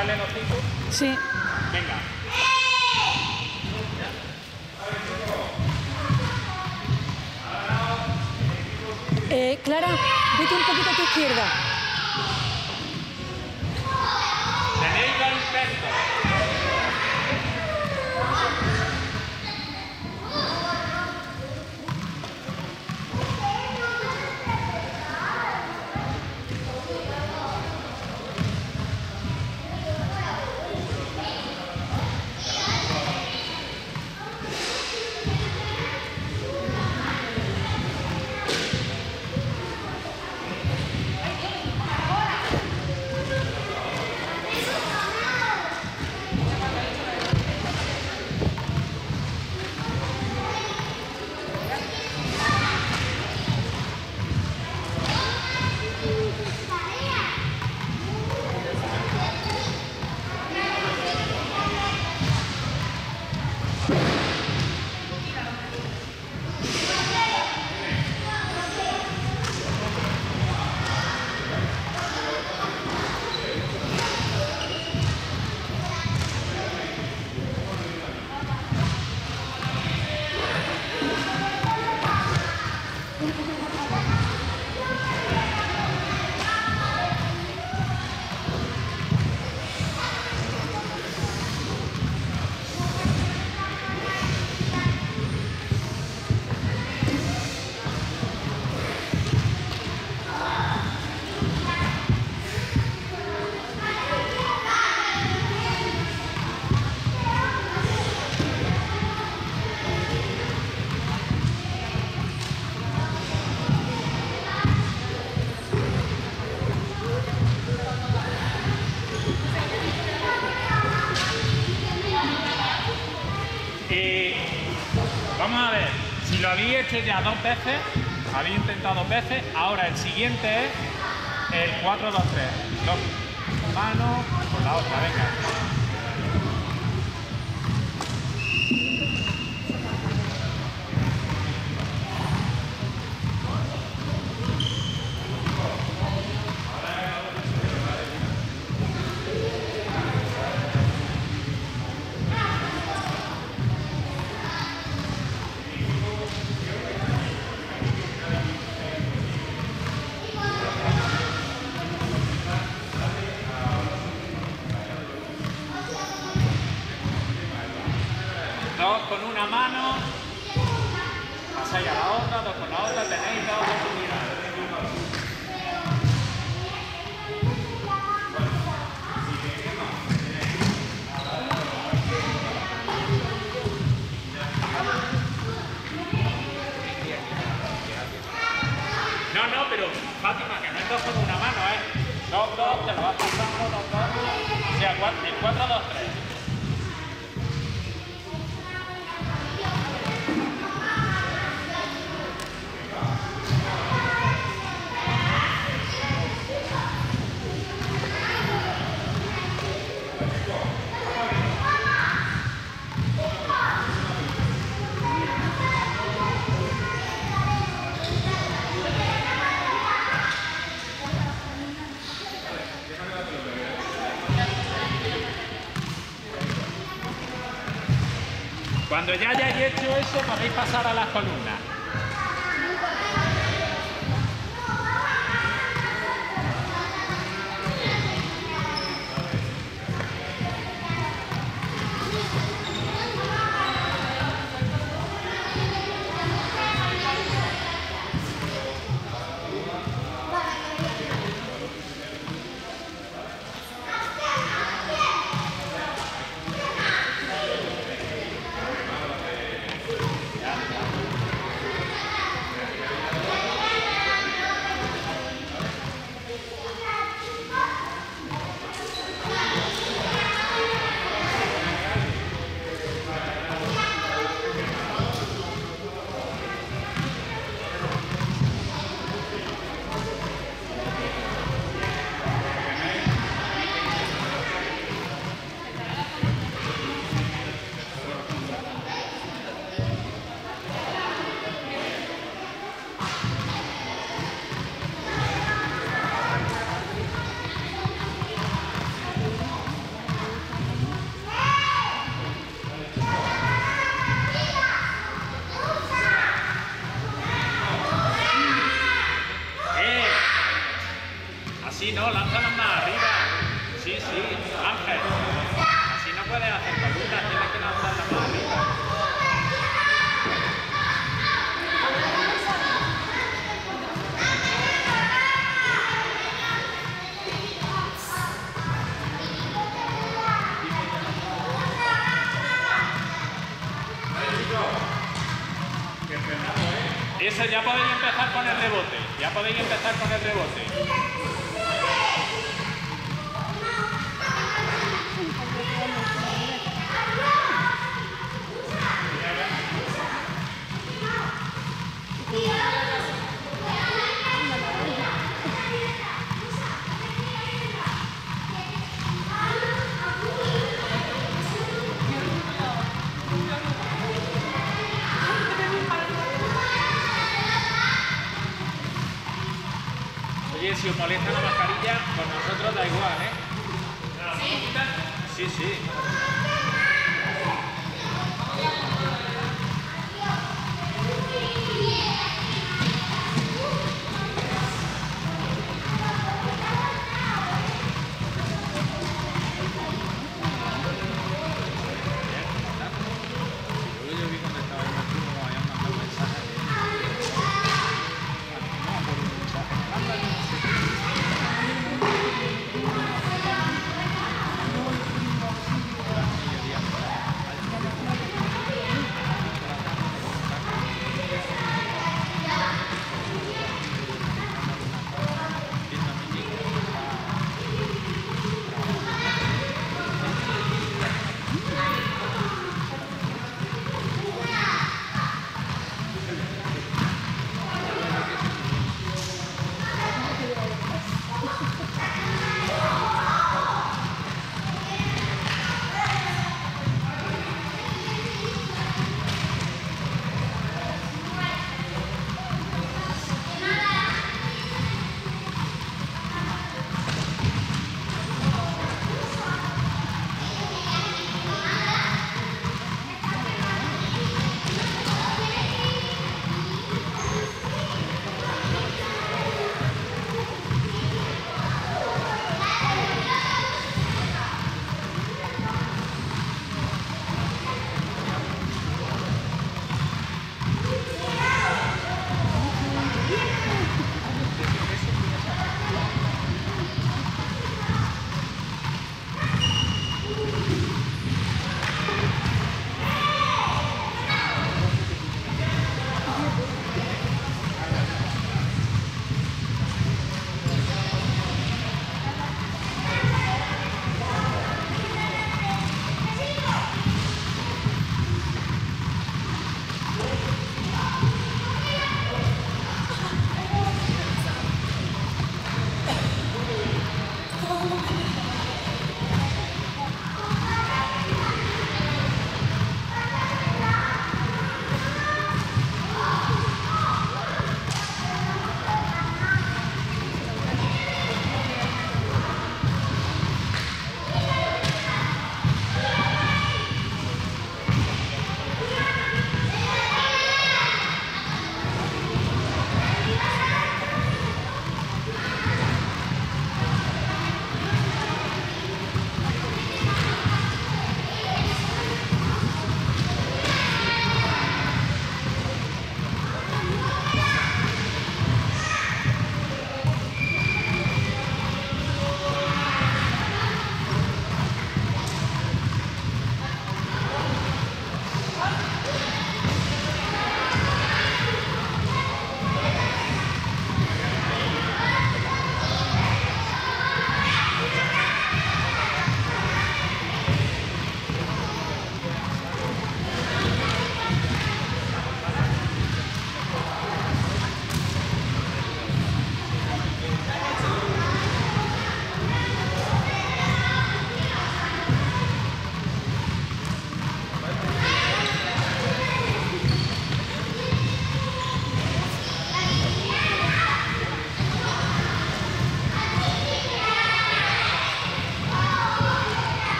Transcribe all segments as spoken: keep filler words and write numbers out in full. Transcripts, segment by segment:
¿Sale los cinco? Sí. Venga. Eh, Clara, vete un poquito a tu izquierda. Tenéis dos intentos. Eh, vamos a ver, si lo habéis hecho ya dos veces, habéis intentado dos veces, ahora el siguiente es el cuatro dos tres. Dos manos con la otra, venga. Dos con una mano, pasáis a la otra, dos con la otra, tenéis dos oportunidades. No, no, pero Fátima, que no es dos con una mano, ¿eh? Dos, dos, te lo vas pasando, dos, dos. O sea, el cuatro dos tres. Cuando ya hayáis hecho eso, podéis pasar a las columnas. lánzalas más arriba. Sí, sí, Ángel. Así no puedes hacer columnas, tienes que lanzarlas más arriba. Eso, ya podéis empezar con el rebote. Ya podéis empezar con el rebote. Oye, si os molesta la mascarilla, pues nosotros da igual, ¿eh? Sí, sí.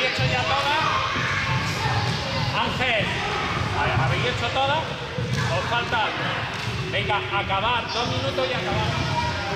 habéis hecho ya todas. Ángel, ¿habéis hecho todas? Os falta algo. Venga, acabar, dos minutos y acabar.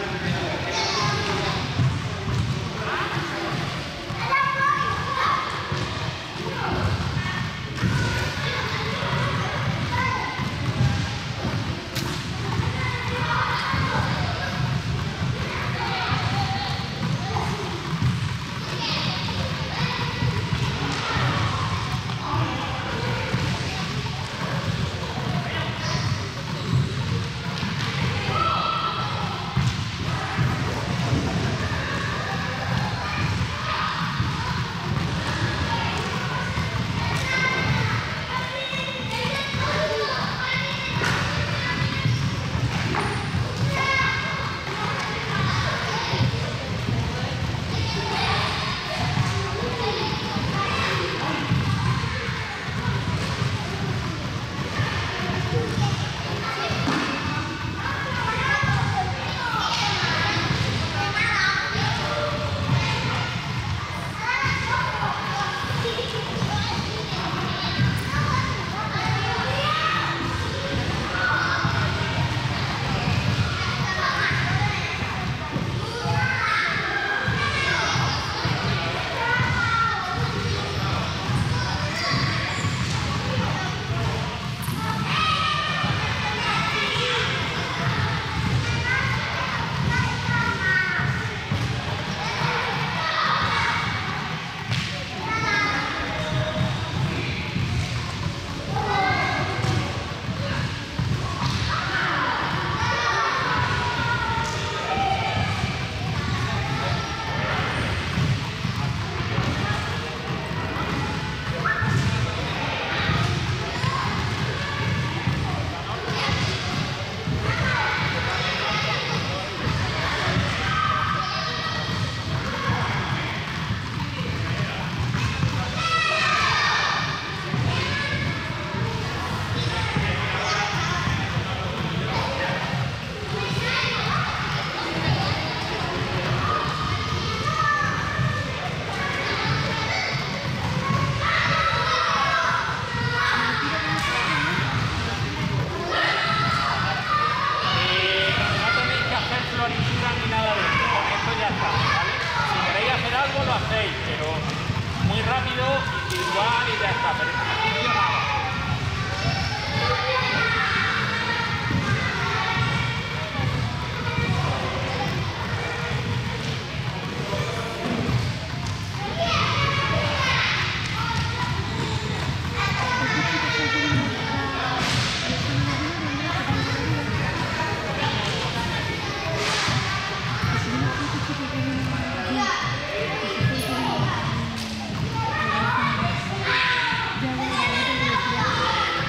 Lo hacéis, pero muy rápido, individual y ya está, pero ejercicio nada.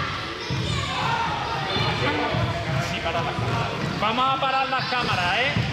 Vamos a parar las cámaras, ¿eh?